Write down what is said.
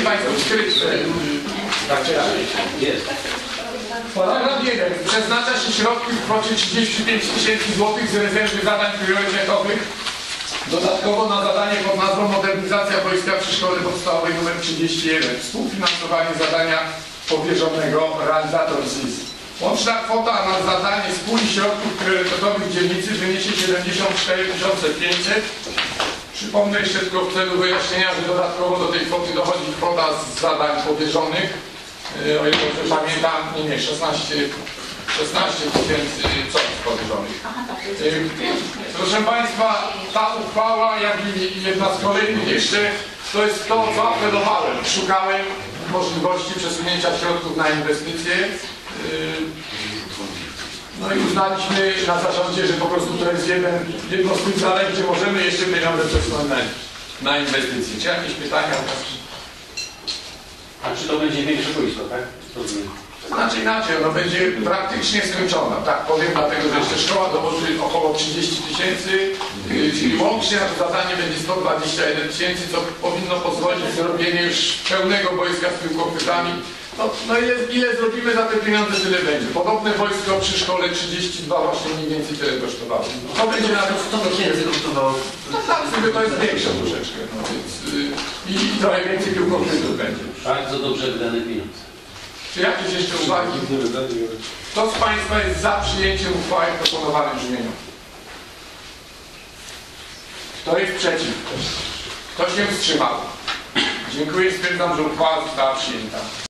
Szanowni Państwo, Jest. paragraf 1. Przeznacza się środki w kwocie 35 000 złotych z rezerwy zadań priorytetowych. Dodatkowo na zadanie pod nazwą Modernizacja Wojska przy Szkole Podstawowej nr 31. Współfinansowanie zadania powierzonego, realizator ZIS. Łączna kwota na zadanie z puli środków priorytetowych dzielnicy wyniesie 74 500. Przypomnę jeszcze tylko w celu wyjaśnienia, że dodatkowo do tej kwoty dochodzi kwota z zadań powierzonych. O ile dobrze pamiętam, nie, 16 000 powierzonych. Proszę Państwa, ta uchwała, jak i jedna z kolejnych jeszcze, to jest to, co apelowałem. Szukałem możliwości przesunięcia środków na inwestycje. No i uznaliśmy na zarządzie, że po prostu to jest jedno z tych zadań, gdzie możemy jeszcze pieniądze przesunąć na inwestycje. Czy jakieś pytania? A czy to będzie większe wojsko, tak? Znaczy inaczej, ono będzie praktycznie skończona. Tak powiem, dlatego że jeszcze szkoła dowoży około 30 000, czyli łącznie na to zadanie będzie 121 000, co powinno pozwolić zrobienie już pełnego wojska z piłkochwytami. No ile zrobimy za te pieniądze, tyle będzie. Podobne wojsko przy szkole 32 właśnie mniej więcej tyle kosztowało. To będzie nawet 100 000 kosztowało. No tak, sobie to jest większe troszeczkę. No więc, i trochę więcej piłkochwytów będzie. Bardzo dobrze wydane pieniądze. Czy jakieś jeszcze uwagi? Kto z Państwa jest za przyjęciem uchwały w proponowanym brzmieniu? Kto jest przeciw? Kto się wstrzymał? Dziękuję, stwierdzam, że uchwała została przyjęta.